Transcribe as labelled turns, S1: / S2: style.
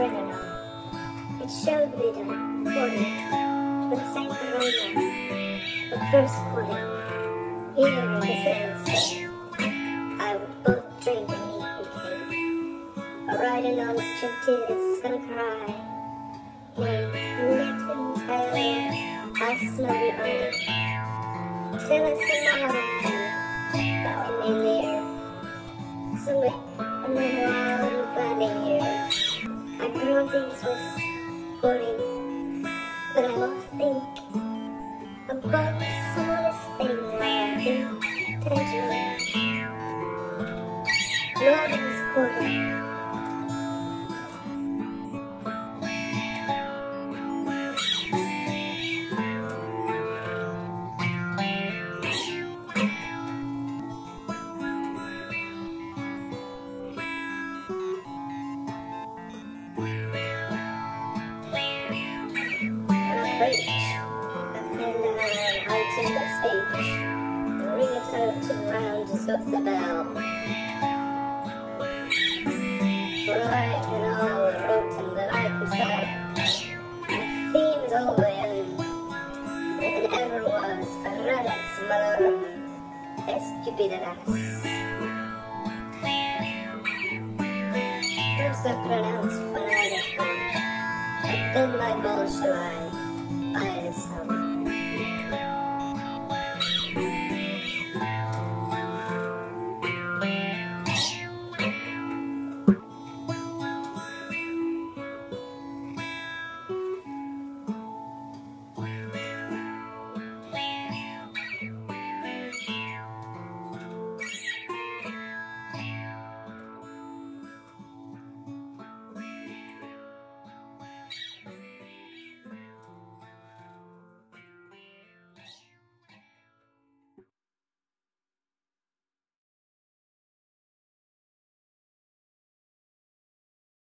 S1: written on. It showed me the quarter, but sang the romance, the first quarter. Here in the sunset, I would both drink and eat and cake, or riding on the striptease and cry. Little Tyler, I smell you under. Tell us some more of you, that we may near. So with another while I'm glad here. I grow things with boring, but I must think about the smallest thing where I think tenderly. Lord is quarter. Breach, and then out in the stage, the ring it out and round us with the bell. For I and all wrote and that I could tell, the theme's all the end, and ever was a relics malorum, estupideras. First I pronounced when I left home, and then my bull shall I. I am